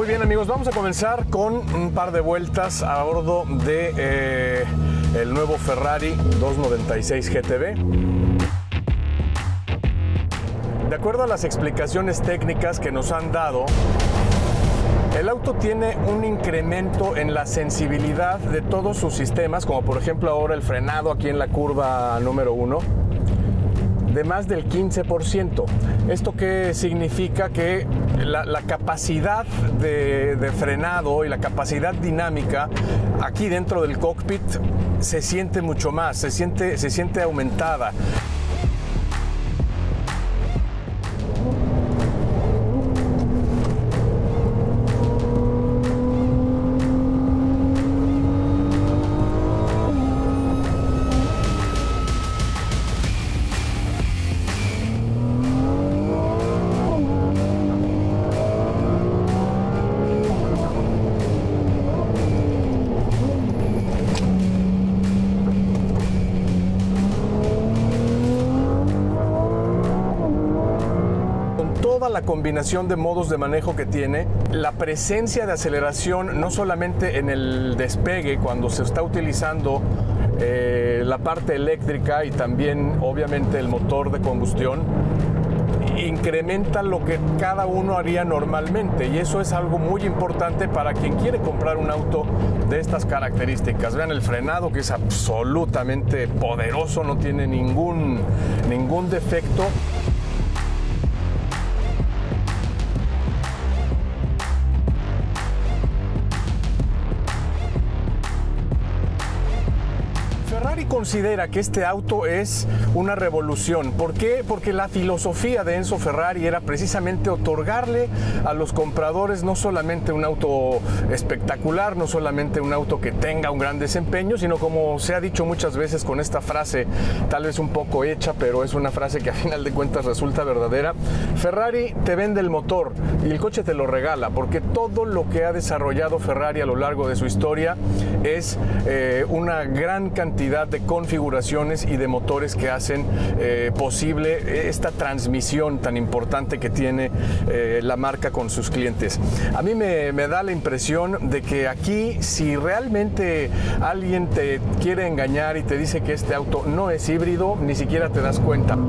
bien, amigos, vamos a comenzar con un par de vueltas a bordo de el nuevo Ferrari 296 GTB. De acuerdo a las explicaciones técnicas que nos han dado, el auto tiene un incremento en la sensibilidad de todos sus sistemas, como por ejemplo ahora el frenado aquí en la curva número 1, de más del 15%. ¿Esto qué significa? Que la capacidad de frenado y la capacidad dinámica aquí dentro del cockpit se siente mucho más, se siente aumentada. Toda la combinación de modos de manejo que tiene, la presencia de aceleración no solamente en el despegue cuando se está utilizando la parte eléctrica y también obviamente el motor de combustión, incrementa lo que cada uno haría normalmente, y eso es algo muy importante para quien quiere comprar un auto de estas características. Vean el frenado, que es absolutamente poderoso, no tiene ningún defecto. Ferrari considera que este auto es una revolución. ¿Por qué? Porque la filosofía de Enzo Ferrari era precisamente otorgarle a los compradores no solamente un auto espectacular, no solamente un auto que tenga un gran desempeño, sino, como se ha dicho muchas veces con esta frase, tal vez un poco hecha, pero es una frase que a final de cuentas resulta verdadera: Ferrari te vende el motor y el coche te lo regala, porque todo lo que ha desarrollado Ferrari a lo largo de su historia es una gran cantidad de configuraciones y de motores que hacen posible esta transmisión tan importante que tiene la marca con sus clientes. A mí me da la impresión de que aquí, si realmente alguien te quiere engañar y te dice que este auto no es híbrido, ni siquiera te das cuenta.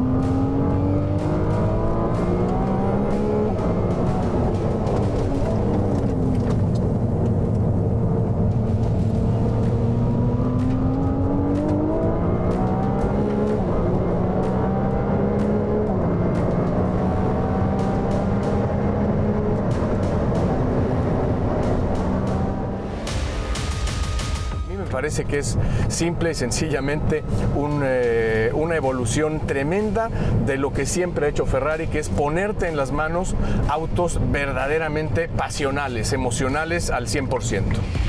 Parece que es simple y sencillamente una evolución tremenda de lo que siempre ha hecho Ferrari, que es ponerte en las manos autos verdaderamente pasionales, emocionales al 100%.